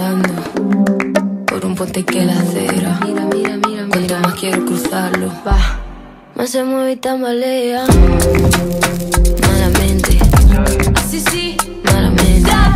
caminando por un puente que la acera. Mira, mira, mira, cuanto más quiero cruzarlo, va, más se mueve y tambalea. Malamente, así sí, malamente.